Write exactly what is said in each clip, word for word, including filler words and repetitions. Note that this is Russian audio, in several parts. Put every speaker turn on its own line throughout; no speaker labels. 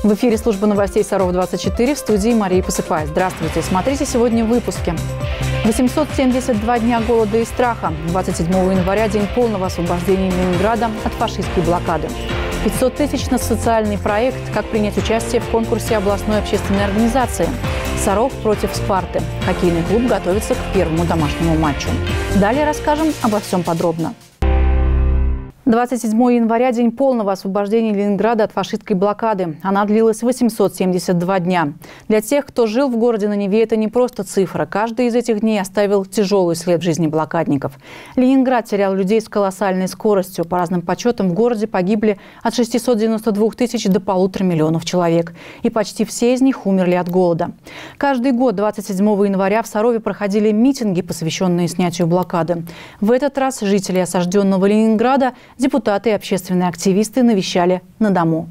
В эфире служба новостей Саров двадцать четыре, в студии Мария Посыпай. Здравствуйте. Смотрите сегодня в выпуске. восемьсот семьдесят два дня голода и страха. двадцать седьмого января – день полного освобождения Ленинграда от фашистской блокады. пятьсот тысяч на социальный проект «Как принять участие в конкурсе областной общественной организации». Саров против Спарты. Хоккейный клуб готовится к первому домашнему матчу. Далее расскажем обо всем подробно. двадцать седьмого января – день полного освобождения Ленинграда от фашистской блокады. Она длилась восемьсот семьдесят два дня. Для тех, кто жил в городе на Неве, это не просто цифра. Каждый из этих дней оставил тяжелый след в жизни блокадников. Ленинград терял людей с колоссальной скоростью. По разным подсчетам, в городе погибли от шестисот девяноста двух тысяч до полутора миллионов человек. И почти все из них умерли от голода. Каждый год двадцать седьмого января в Сарове проходили митинги, посвященные снятию блокады. В этот раз жители осажденного Ленинграда, депутаты и общественные активисты навещали на дому.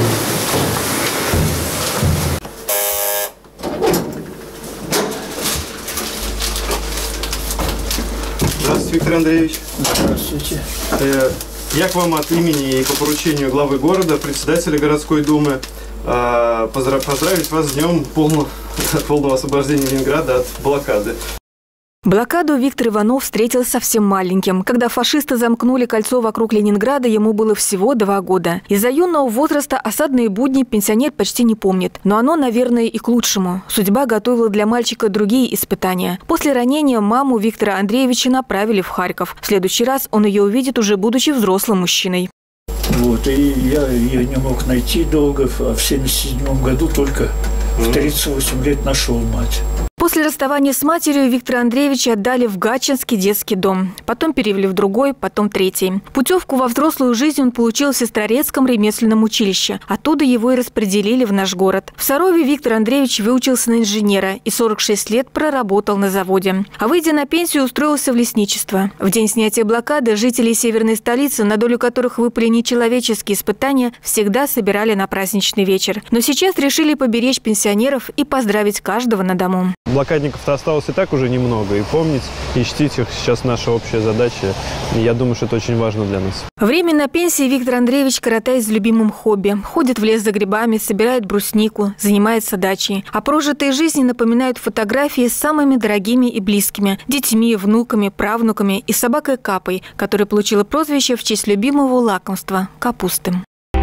Здравствуйте, Виктор Андреевич.
Здравствуйте.
Я к вам от имени и по поручению главы города, председателя городской думы, поздравить вас с днем полного, полного освобождения Ленинграда от блокады.
Блокаду Виктор Иванов встретил совсем маленьким. Когда фашисты замкнули кольцо вокруг Ленинграда, ему было всего два года. Из-за юного возраста осадные будни пенсионер почти не помнит. Но оно, наверное, и к лучшему. Судьба готовила для мальчика другие испытания. После ранения маму Виктора Андреевича направили в Харьков. В следующий раз он ее увидит, уже будучи взрослым мужчиной.
Вот, и я ее не мог найти долго, а в семьдесят седьмом году только в тридцать восемь лет нашел мать.
После расставания с матерью Виктора Андреевича отдали в Гатчинский детский дом. Потом перевели в другой, потом третий. Путевку во взрослую жизнь он получил в Сестрорецком ремесленном училище. Оттуда его и распределили в наш город. В Сарове Виктор Андреевич выучился на инженера и сорок шесть лет проработал на заводе. А выйдя на пенсию, устроился в лесничество. В день снятия блокады жители северной столицы, на долю которых выпали нечеловеческие испытания, всегда собирали на праздничный вечер. Но сейчас решили поберечь пенсионеров и поздравить каждого на дому.
Блокадников-то осталось и так уже немного, и помнить, и чтить их сейчас наша общая задача. И я думаю, что это очень важно для нас.
Время на пенсии Виктор Андреевич коротает с любимым хобби. Ходит в лес за грибами, собирает бруснику, занимается дачей. А прожитые жизни напоминают фотографии с самыми дорогими и близкими – детьми, внуками, правнуками и собакой Капой, которая получила прозвище в честь любимого лакомства – капусты.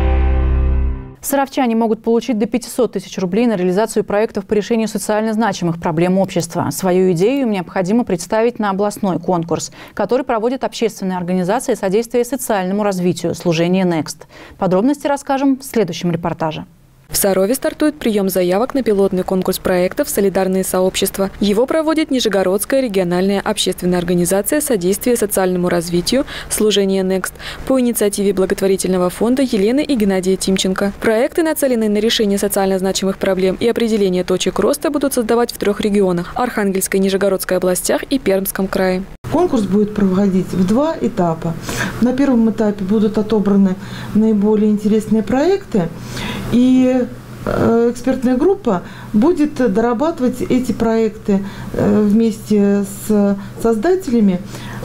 Саровчане могут получить до пятисот тысяч рублей на реализацию проектов по решению социально значимых проблем общества. Свою идею им необходимо представить на областной конкурс, который проводит общественная организация содействия социальному развитию «Служение Next». Подробности расскажем в следующем репортаже.
В Сарове стартует прием заявок на пилотный конкурс проектов «Солидарные сообщества». Его проводит Нижегородская региональная общественная организация содействия социальному развитию «Служение Next» по инициативе благотворительного фонда Елены и Геннадия Тимченко. Проекты, нацеленные на решение социально значимых проблем и определение точек роста, будут создавать в трех регионах – Архангельской, Нижегородской областях и Пермском крае.
Конкурс будет проводить в два этапа. На первом этапе будут отобраны наиболее интересные проекты, и экспертная группа будет дорабатывать эти проекты вместе с создателями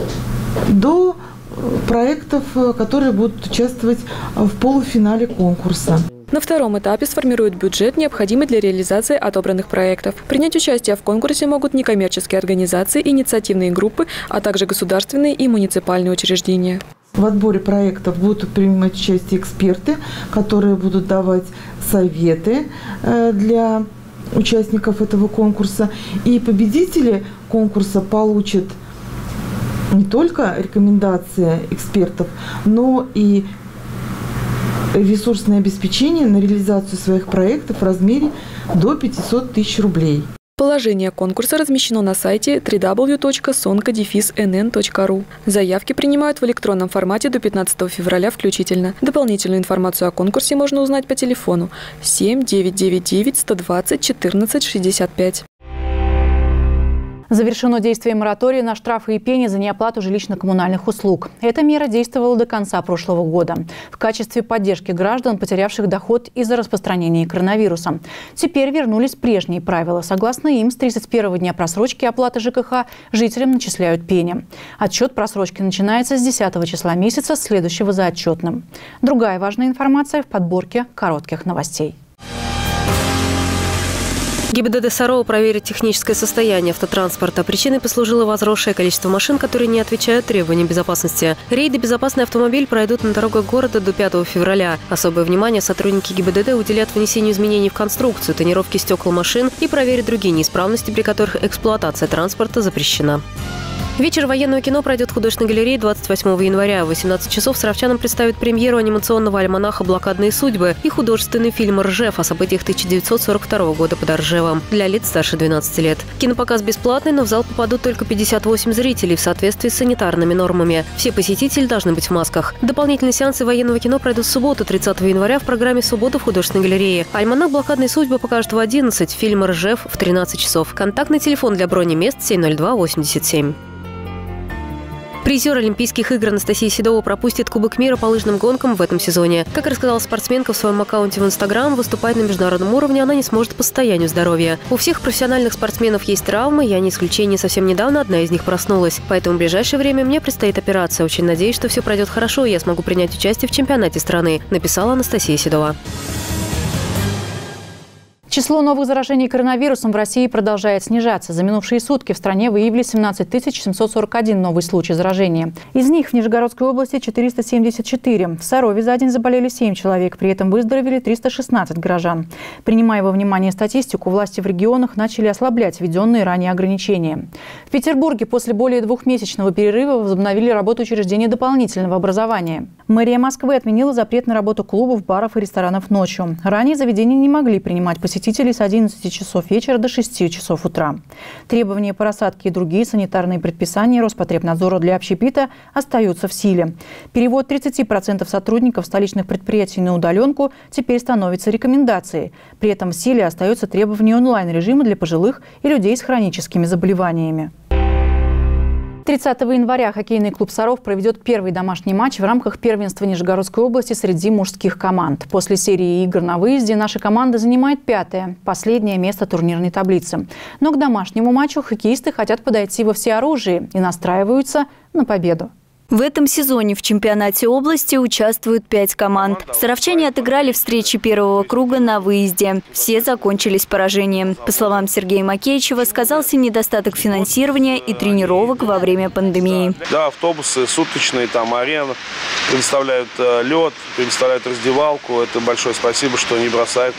до проектов, которые будут участвовать в полуфинале конкурса.
На втором этапе сформируют бюджет, необходимый для реализации отобранных проектов. Принять участие в конкурсе могут некоммерческие организации, инициативные группы, а также государственные и муниципальные учреждения.
В отборе проектов будут принимать участие эксперты, которые будут давать советы для участников этого конкурса. И победители конкурса получат не только рекомендации экспертов, но и ресурсное обеспечение на реализацию своих проектов в размере до пятисот тысяч рублей.
Положение конкурса размещено на сайте дабл ю дабл ю дабл ю точка сонка дефис эн эн точка ру. Заявки принимают в электронном формате до пятнадцатого февраля включительно. Дополнительную информацию о конкурсе можно узнать по телефону семь девятьсот девяносто девять сто двадцать четырнадцать шестьдесят пять.
Завершено действие моратория на штрафы и пени за неоплату жилищно-коммунальных услуг. Эта мера действовала до конца прошлого года в качестве поддержки граждан, потерявших доход из-за распространения коронавируса. Теперь вернулись прежние правила. Согласно им, с тридцать первого дня просрочки оплаты ЖКХ жителям начисляют пени. Отчет просрочки начинается с десятого числа месяца, следующего за отчетным. Другая важная информация в подборке коротких новостей.
ГИБДД Сарова проверит техническое состояние автотранспорта. Причиной послужило возросшее количество машин, которые не отвечают требованиям безопасности. Рейды «Безопасный автомобиль» пройдут на дорогах города до пятого февраля. Особое внимание сотрудники ГИБДД уделят внесению изменений в конструкцию, тонировке стекол машин и проверят другие неисправности, при которых эксплуатация транспорта запрещена. Вечер военного кино пройдет в художественной галерее двадцать восьмого января. В восемнадцать часов саровчанам представят премьеру анимационного альманаха «Блокадные судьбы» и художественный фильм «Ржев» о событиях тысяча девятьсот сорок второго года под Ржевом для лиц старше двенадцати лет. Кинопоказ бесплатный, но в зал попадут только пятьдесят восемь зрителей в соответствии с санитарными нормами. Все посетители должны быть в масках. Дополнительные сеансы военного кино пройдут в субботу, тридцатого января, в программе «Суббота» в художественной галерее. Альманах «Блокадные судьбы» покажут в одиннадцать, фильм «Ржев» в тринадцать часов. Контактный телефон для брони мест семь ноль два восемьдесят семь. Призер Олимпийских игр Анастасия Седова пропустит Кубок мира по лыжным гонкам в этом сезоне. Как рассказала спортсменка в своем аккаунте в Инстаграм, выступать на международном уровне она не сможет по состоянию здоровья. У всех профессиональных спортсменов есть травмы, я не исключение, совсем недавно одна из них проснулась. Поэтому в ближайшее время мне предстоит операция. Очень надеюсь, что все пройдет хорошо и я смогу принять участие в чемпионате страны, написала Анастасия Седова.
Число новых заражений коронавирусом в России продолжает снижаться. За минувшие сутки в стране выявили семнадцать тысяч семьсот сорок один новый случай заражения. Из них в Нижегородской области четыреста семьдесят четыре. В Сарове за день заболели семь человек, при этом выздоровели триста шестнадцать горожан. Принимая во внимание статистику, власти в регионах начали ослаблять введенные ранее ограничения. В Петербурге после более двухмесячного перерыва возобновили работу учреждений дополнительного образования. Мэрия Москвы отменила запрет на работу клубов, баров и ресторанов ночью. Ранее заведения не могли принимать посетителей с одиннадцати часов вечера до шести часов утра. Требования по рассадке и другие санитарные предписания Роспотребнадзора для общепита остаются в силе. Перевод тридцати процентов сотрудников столичных предприятий на удаленку теперь становится рекомендацией. При этом в силе остается требование онлайн-режима для пожилых и людей с хроническими заболеваниями. тридцатого января хоккейный клуб «Саров» проведет первый домашний матч в рамках первенства Нижегородской области среди мужских команд. После серии игр на выезде наша команда занимает пятое, последнее место турнирной таблицы. Но к домашнему матчу хоккеисты хотят подойти во всеоружии и настраиваются на победу.
В этом сезоне в чемпионате области участвуют пять команд. Саровчане отыграли встречи первого круга на выезде. Все закончились поражением. По словам Сергея Макеичева, сказался недостаток финансирования и тренировок во время пандемии.
Да, автобусы суточные, там арена, предоставляют э, лед, предоставляют раздевалку. Это большое спасибо, что не бросают.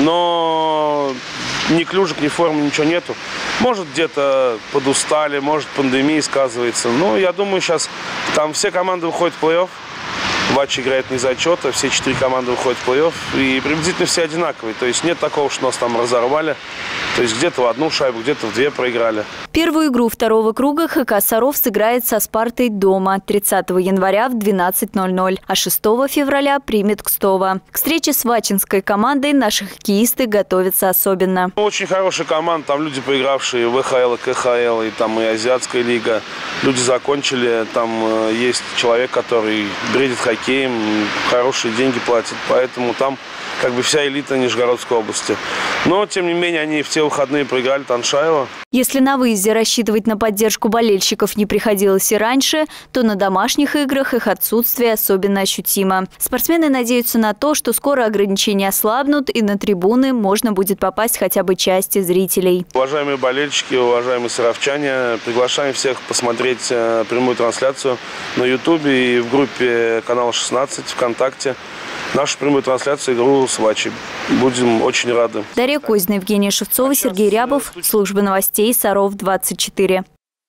Но ни клюшек, ни формы, ничего нету. Может, где-то подустали, может, пандемия сказывается. Но я думаю, сейчас там все команды выходят в плей-офф. Матч играет не зачета, все четыре команды выходят в плей-офф. И приблизительно все одинаковые. То есть нет такого, что нас там разорвали. То есть где-то в одну шайбу, где-то в две проиграли.
Первую игру второго круга ХК «Саров» сыграет со «Спартой» дома тридцатого января в двенадцать ноль ноль, а шестого февраля примет Кстово. К встрече с вачинской командой наши хоккеисты готовятся особенно.
Очень хорошая команда, там люди, поигравшие в ВХЛ, КХЛ, и там и Азиатская лига. Люди закончили, там есть человек, который бредит хоккеем, хорошие деньги платит, поэтому там как бы вся элита Нижегородской области. Но, тем не менее, они в те выходные проиграли Таншаева.
Если на выезде рассчитывать на поддержку болельщиков не приходилось и раньше, то на домашних играх их отсутствие особенно ощутимо. Спортсмены надеются на то, что скоро ограничения ослабнут и на трибуны можно будет попасть хотя бы части зрителей.
Уважаемые болельщики, уважаемые саровчане, приглашаем всех посмотреть прямую трансляцию на Ютубе и в группе канала шестнадцать ВКонтакте. Нашу прямую трансляцию игру с Вачи. Будем очень рады.
Дарья Козина, Евгения Шевцова, Сергей Рябов. Служба новостей Саров двадцать четыре.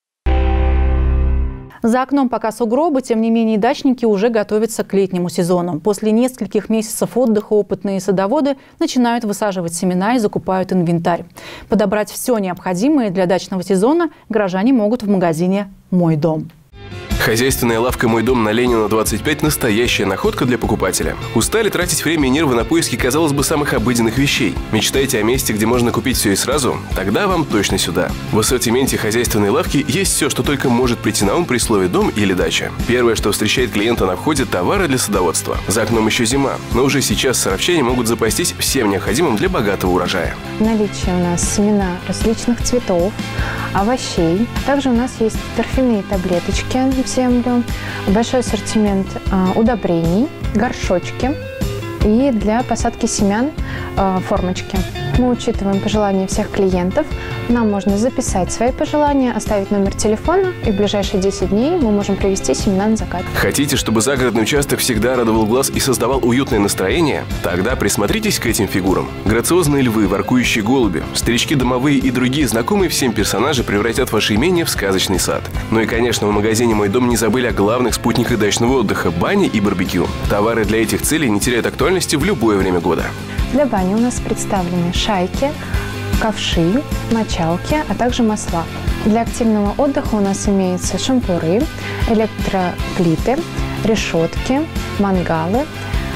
За окном пока сугробы, тем не менее дачники уже готовятся к летнему сезону. После нескольких месяцев отдыха опытные садоводы начинают высаживать семена и закупают инвентарь. Подобрать все необходимое для дачного сезона горожане могут в магазине «Мой дом».
Хозяйственная лавка «Мой дом» на Ленина двадцать пять – настоящая находка для покупателя. Устали тратить время и нервы на поиски, казалось бы, самых обыденных вещей? Мечтаете о месте, где можно купить все и сразу? Тогда вам точно сюда. В ассортименте хозяйственной лавки есть все, что только может прийти на ум при слове «дом» или «дача». Первое, что встречает клиента на входе – товары для садоводства. За окном еще зима, но уже сейчас саровчане могут запастись всем необходимым для богатого урожая.
В наличии у нас семена различных цветов, овощей. Также у нас есть торфяные таблеточки в землю, большой ассортимент э, удобрений, горшочки и для посадки семян э, формочки. Мы учитываем пожелания всех клиентов. Нам можно записать свои пожелания, оставить номер телефона, и в ближайшие десять дней мы можем привезти семена на закат.
Хотите, чтобы загородный участок всегда радовал глаз и создавал уютное настроение? Тогда присмотритесь к этим фигурам. Грациозные львы, воркующие голуби, старички домовые и другие знакомые всем персонажи превратят ваше имение в сказочный сад. Ну и, конечно, в магазине «Мой дом» не забыли о главных спутниках дачного отдыха – бане и барбекю. Товары для этих целей не теряют актуальности в любое время года.
Для бани у нас представлены шайки, ковши, мочалки, а также масла. Для активного отдыха у нас имеются шампуры, электроплиты, решетки, мангалы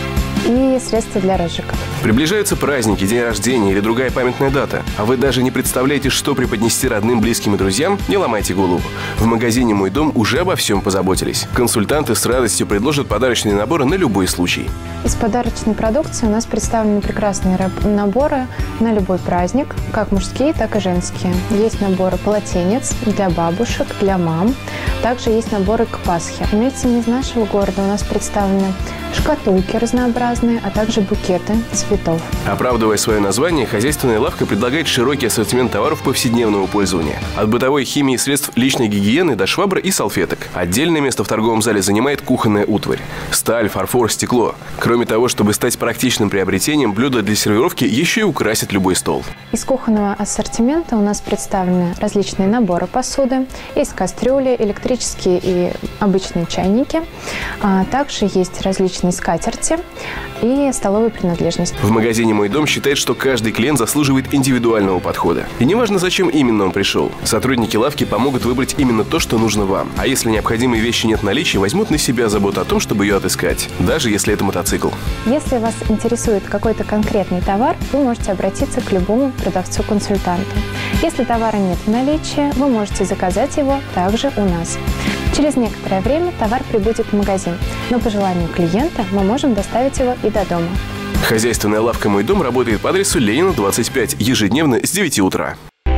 и средства для розжига.
Приближаются праздники, день рождения или другая памятная дата, а вы даже не представляете, что преподнести родным, близким и друзьям? Не ломайте голову. В магазине «Мой дом» уже обо всем позаботились. Консультанты с радостью предложат подарочные наборы на любой случай.
Из подарочной продукции у нас представлены прекрасные наборы на любой праздник, как мужские, так и женские. Есть наборы полотенец для бабушек, для мам. Также есть наборы к Пасхе. Имеется из нашего города у нас представлены шкатулки разнообразные, а также букеты цветов.
Оправдывая свое название, хозяйственная лавка предлагает широкий ассортимент товаров повседневного пользования. От бытовой химии и средств личной гигиены до швабр и салфеток. Отдельное место в торговом зале занимает кухонная утварь. Сталь, фарфор, стекло. Кроме того, чтобы стать практичным приобретением, блюда для сервировки еще и украсят любой стол.
Из кухонного ассортимента у нас представлены различные наборы посуды. Есть кастрюли, электрические и обычные чайники. А также есть различные скатерти и столовые принадлежности.
В магазине «Мой дом» считает, что каждый клиент заслуживает индивидуального подхода. И неважно, зачем именно он пришел. Сотрудники лавки помогут выбрать именно то, что нужно вам. А если необходимой вещи нет в наличии, возьмут на себя заботу о том, чтобы ее отыскать. Даже если это мотоцикл.
Если вас интересует какой-то конкретный товар, вы можете обратиться к любому продавцу-консультанту. Если товара нет в наличии, вы можете заказать его также у нас. Через некоторое время товар прибудет в магазин, но по желанию клиента мы можем доставить его и до дома.
Хозяйственная лавка «Мой дом» работает по адресу Ленина, двадцать пять, ежедневно с девяти утра.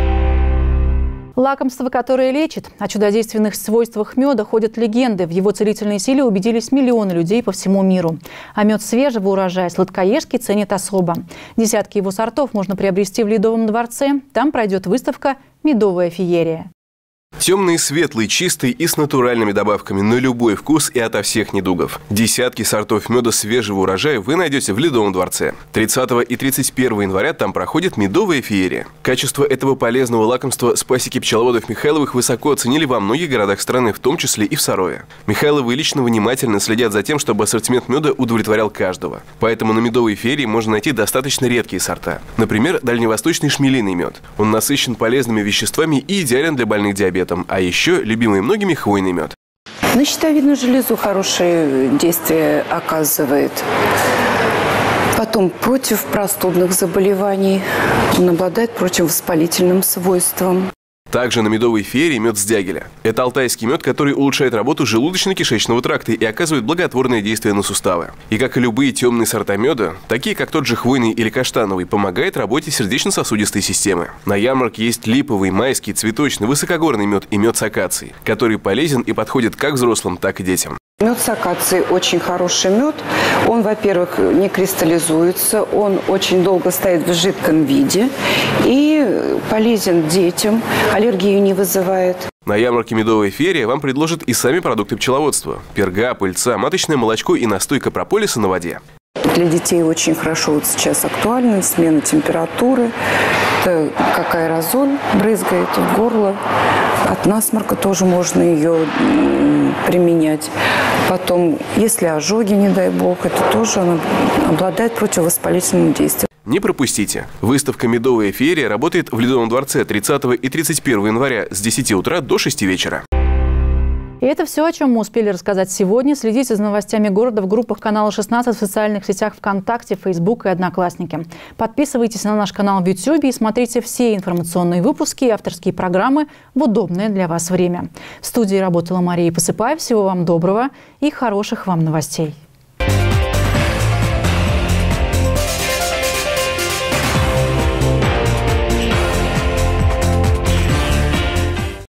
Лакомство, которое лечит. О чудодейственных свойствах меда ходят легенды. В его целительной силе убедились миллионы людей по всему миру. А мед свежего урожая сладкоежки ценят особо. Десятки его сортов можно приобрести в Ледовом дворце. Там пройдет выставка «Медовая феерия».
Темный, светлый, чистый и с натуральными добавками на любой вкус и ото всех недугов. Десятки сортов меда свежего урожая вы найдете в Ледовом дворце. тридцатого и тридцать первого января там проходит медовая феерия. Качество этого полезного лакомства с пасеки пчеловодов Михайловых высоко оценили во многих городах страны, в том числе и в Сарове. Михайловы лично внимательно следят за тем, чтобы ассортимент меда удовлетворял каждого. Поэтому на медовой феерии можно найти достаточно редкие сорта. Например, дальневосточный шмелиный мед. Он насыщен полезными веществами и идеален для больных диабетом. А еще любимый многими хвойный мед.
На щитовидную железу хорошее действие оказывает. Потом против простудных заболеваний. Он обладает противовоспалительным свойством.
Также на медовой феерии мед с дягеля. Это алтайский мед, который улучшает работу желудочно-кишечного тракта и оказывает благотворное действие на суставы. И как и любые темные сорта меда, такие как тот же хвойный или каштановый, помогает работе сердечно-сосудистой системы. На ярмарке есть липовый, майский, цветочный, высокогорный мед и мед с акацией, который полезен и подходит как взрослым, так и детям.
Мед с акацией очень хороший мед. Он, во-первых, не кристаллизуется, он очень долго стоит в жидком виде и полезен детям, аллергию не вызывает.
На ярмарке «Медовая феерия» вам предложат и сами продукты пчеловодства – перга, пыльца, маточное молочко и настойка прополиса на воде.
Для детей очень хорошо вот сейчас актуальна смена температуры, это как аэрозоль брызгает в горло. От насморка тоже можно ее применять. Потом, если ожоги, не дай бог, это тоже она обладает противовоспалительным действием.
Не пропустите. Выставка «Медовая феерия» работает в Ледовом дворце тридцатого и тридцать первого января с десяти утра до шести вечера.
И это все, о чем мы успели рассказать сегодня. Следите за новостями города в группах канала шестнадцать в социальных сетях ВКонтакте, Фейсбук и Одноклассники. Подписывайтесь на наш канал в Ютьюбе и смотрите все информационные выпуски и авторские программы в удобное для вас время. В студии работала Мария Посыпаева. Всего вам доброго и хороших вам новостей.